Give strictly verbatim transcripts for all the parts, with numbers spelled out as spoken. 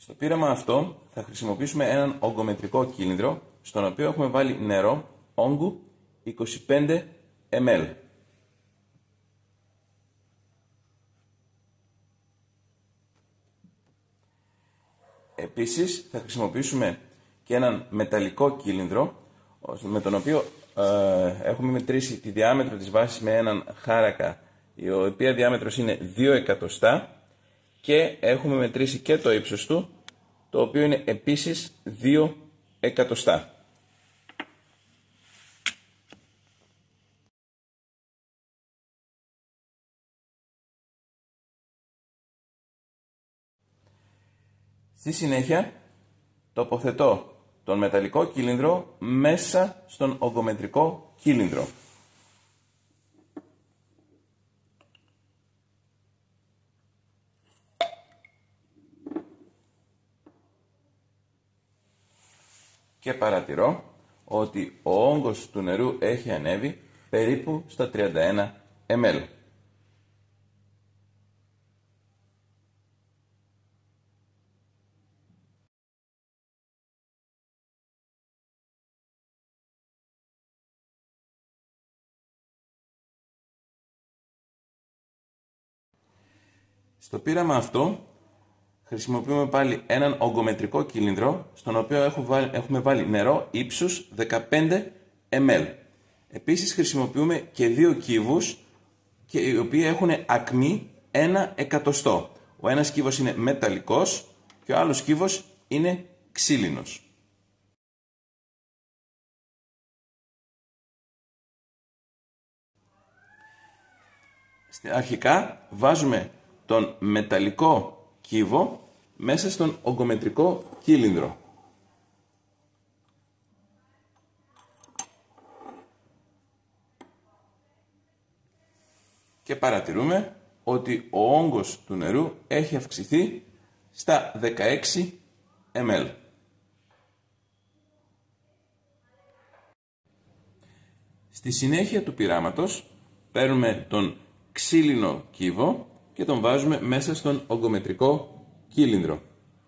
Στο πείραμα αυτό θα χρησιμοποιήσουμε έναν ογκομετρικό κύλινδρο, στον οποίο έχουμε βάλει νερό όγκου είκοσι πέντε μιλιλίτρα. Επίσης θα χρησιμοποιήσουμε και έναν μεταλλικό κύλινδρο, με τον οποίο ε, έχουμε μετρήσει τη διάμετρο της βάσης με έναν χάρακα, η οποία διάμετρος είναι δύο εκατοστά, και έχουμε μετρήσει και το ύψος του, το οποίο είναι επίσης δύο εκατοστά. Στη συνέχεια τοποθετώ τον μεταλλικό κύλινδρο μέσα στον ογκομετρικό κύλινδρο. Και παρατηρώ ότι ο όγκος του νερού έχει ανέβει περίπου στα τριάντα ένα μιλιλίτρα. Στο πείραμα αυτό χρησιμοποιούμε πάλι έναν ογκομετρικό κύλινδρο, στον οποίο έχουμε βάλει νερό ύψους δεκαπέντε μιλιλίτρα. Επίσης χρησιμοποιούμε και δύο κύβους, και οι οποίοι έχουν ακμή ένα εκατοστό. Ο ένας κύβος είναι μεταλλικός και ο άλλος κύβος είναι ξύλινος. Αρχικά βάζουμε τον μεταλλικό κύβο μέσα στον ογκομετρικό κύλινδρο. Και παρατηρούμε ότι ο όγκος του νερού έχει αυξηθεί στα δεκαέξι μιλιλίτρα. Στη συνέχεια του πειράματος παίρνουμε τον ξύλινο κύβο και τον βάζουμε μέσα στον ογκομετρικό κύλινδρο.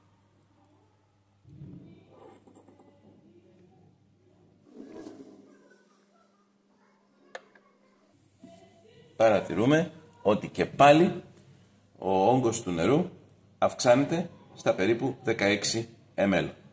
Παρατηρούμε ότι και πάλι ο όγκος του νερού αυξάνεται στα περίπου δεκαέξι μιλιλίτρα.